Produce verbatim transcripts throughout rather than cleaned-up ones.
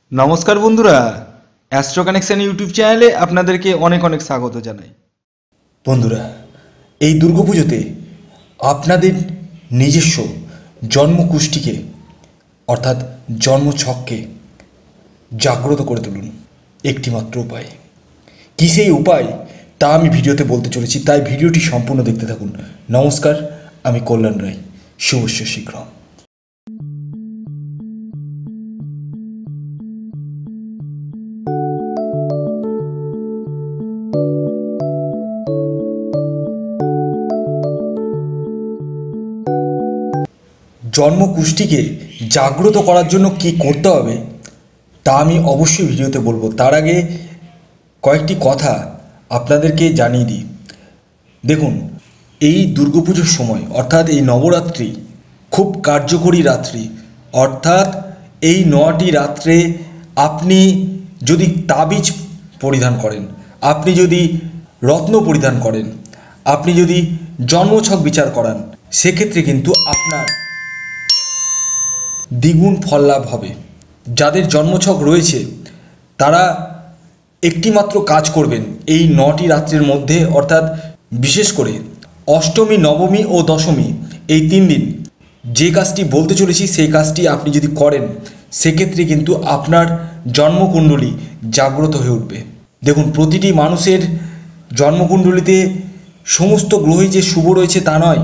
নমস্কার বন্ধুরা, astro connection YouTube চ্যানেলে আপনাদেরকে অনেক অনেক স্বাগত জানাই। বন্ধুরা, এই দুর্গাপুজোতে আপনাদের নিজস্ব জন্মকুষ্ঠিকে অর্থাৎ জন্মছককে জাগ্রত করে তুলুন। একটিমাত্র উপায়। কী সেই উপায় তা আমি ভিডিওতে বলতে চলেছি, তাই ভিডিওটি সম্পূর্ণ দেখতে থাকুন। নমস্কার, আমি কল্যাণ রায়। শুভস্য শীঘ্র। জন্মকুষ্ঠিকে জাগ্রত করার জন্য কি করতে হবে তা আমি অবশ্যই ভিডিওতে বলবো। তার আগে কয়েকটি কথা আপনাদেরকে জানিয়ে দিই। দেখুন, এই দুর্গাপুজোর সময় অর্থাৎ এই নবরাত্রি খুব কার্যকরী রাত্রি। অর্থাৎ এই নটি রাত্রে আপনি যদি তাবিজ পরিধান করেন, আপনি যদি রত্ন পরিধান করেন, আপনি যদি জন্মছক বিচার করান, সেক্ষেত্রে কিন্তু আপনার দ্বিগুণ ফল লাভ হবে। যাদের জন্মছক রয়েছে তারা একটিমাত্র কাজ করবেন এই নটি রাত্রির মধ্যে, অর্থাৎ বিশেষ করে অষ্টমী, নবমী ও দশমী এই তিন দিন যে কাজটি বলতে চলেছি সেই কাজটি আপনি যদি করেন, সেক্ষেত্রে কিন্তু আপনার জন্মকুণ্ডলী জাগ্রত হয়ে উঠবে। দেখুন, প্রতিটি মানুষের জন্মকুণ্ডলীতে সমস্ত গ্রহই যে শুভ রয়েছে তা নয়।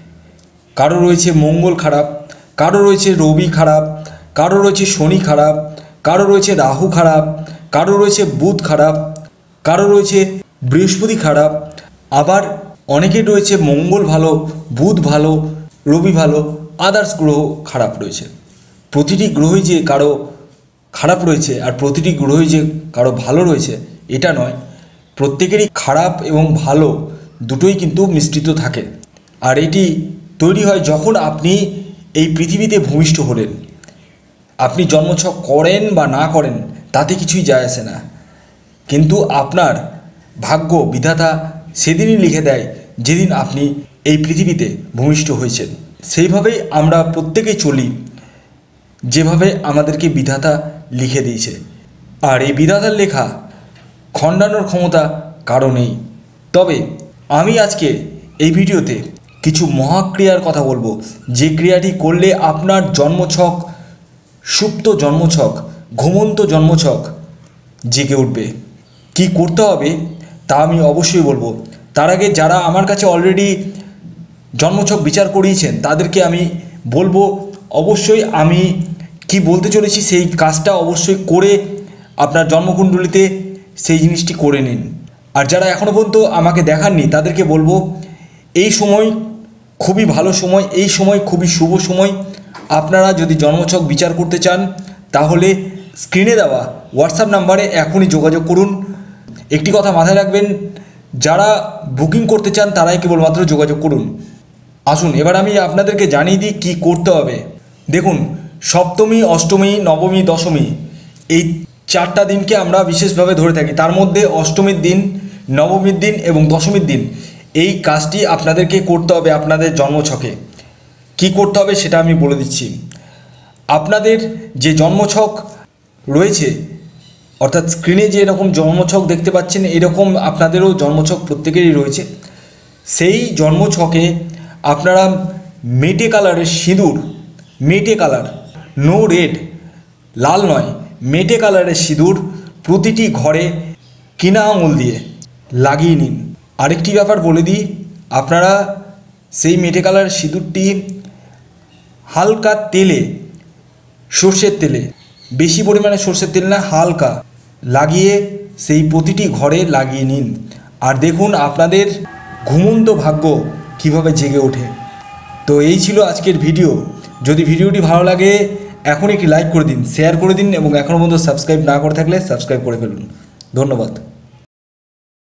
কারো রয়েছে মঙ্গল খারাপ, কারো রয়েছে রবি খারাপ, কারো রয়েছে শনি খারাপ, কারো রয়েছে রাহু খারাপ, কারো রয়েছে বুধ খারাপ, কারো রয়েছে বৃহস্পতি খারাপ, আবার অনেকের রয়েছে মঙ্গল ভালো, বুধ ভালো, রবি ভালো, আদার্স গ্রহ খারাপ রয়েছে। প্রতিটি গ্রহই যে কারো খারাপ রয়েছে আর প্রতিটি গ্রহই যে কারো ভালো রয়েছে এটা নয়। প্রত্যেকেরই খারাপ এবং ভালো দুটোই কিন্তু মিশ্রিত থাকে। আর এটি তৈরি হয় যখন আপনি এই পৃথিবীতে ভূমিষ্ঠ হলেন। আপনি জন্মছক করেন বা না করেন তাতে কিছুই যায় আসে না, কিন্তু আপনার ভাগ্য বিধাতা সেদিনই লিখে দেয় যেদিন আপনি এই পৃথিবীতে ভূমিষ্ঠ হয়েছেন। সেইভাবেই আমরা প্রত্যেকেই চলি, যেভাবে আমাদেরকে বিধাতা লিখে দিয়েছে। আর এই বিধাতার লেখা খণ্ডানোর ক্ষমতা কারো নেই। তবে আমি আজকে এই ভিডিওতে কিছু মহাক্রিয়ার কথা বলবো, যে ক্রিয়াটি করলে আপনার জন্মছক, সুপ্ত জন্মছক, ঘুমন্ত জন্মছক জেগে উঠবে। কি করতে হবে তা আমি অবশ্যই বলবো। তার আগে যারা আমার কাছে অলরেডি জন্মছক বিচার করিয়েছেন তাদেরকে আমি বলবো, অবশ্যই আমি কি বলতে চলেছি সেই কাজটা অবশ্যই করে আপনার জন্মকুণ্ডলীতে সেই জিনিসটি করে নিন। আর যারা এখনও পর্যন্ত আমাকে দেখাননি তাদেরকে বলবো, এই সময় খুবই ভালো সময়, এই সময় খুবই শুভ সময়। আপনারা যদি জন্মছক বিচার করতে চান তাহলে স্ক্রিনে দেওয়া হোয়াটসঅ্যাপ নাম্বারে এখনই যোগাযোগ করুন। একটি কথা মাথায় রাখবেন, যারা বুকিং করতে চান তারাই কেবলমাত্র যোগাযোগ করুন। আসুন এবার আমি আপনাদেরকে জানিয়ে দিই কী করতে হবে। দেখুন, সপ্তমী, অষ্টমী, নবমী, দশমী এই চারটা দিনকে আমরা বিশেষভাবে ধরে থাকি। তার মধ্যে অষ্টমীর দিন, নবমীর দিন এবং দশমীর দিন এই কাজটি আপনাদেরকে করতে হবে। আপনাদের জন্মছকে কি করতে হবে সেটা আমি বলে দিচ্ছি। আপনাদের যে জন্মছক রয়েছে, অর্থাৎ স্ক্রিনে যে এরকম জন্মছক দেখতে পাচ্ছেন, এরকম আপনাদেরও জন্মছক প্রত্যেকেরই রয়েছে। সেই জন্মছকে আপনারা মেটে কালারের সিঁদুর, মেটে কালার, নো রেড, লাল নয়, মেটে কালারের সিঁদুর প্রতিটি ঘরে কিনা আঙুল দিয়ে লাগিয়ে নিন। আরেকটি ব্যাপার বলে দিই, আপনারা সেই মেটে কালারের সিঁদুরটি হালকা তেলে, সর্ষের তেলে, বেশি পরিমাণে সর্ষের তেল না, হালকা লাগিয়ে সেই প্রতিটি ঘরে লাগিয়ে নিন। আর দেখুন আপনাদের ঘুমন্ত ভাগ্য কিভাবে জেগে ওঠে। তো এই ছিল আজকের ভিডিও। যদি ভিডিওটি ভালো লাগে এখন একটি লাইক করে দিন, শেয়ার করে দিন এবং এখনও পর্যন্ত সাবস্ক্রাইব না করে থাকলে সাবস্ক্রাইব করে ফেলুন। ধন্যবাদ।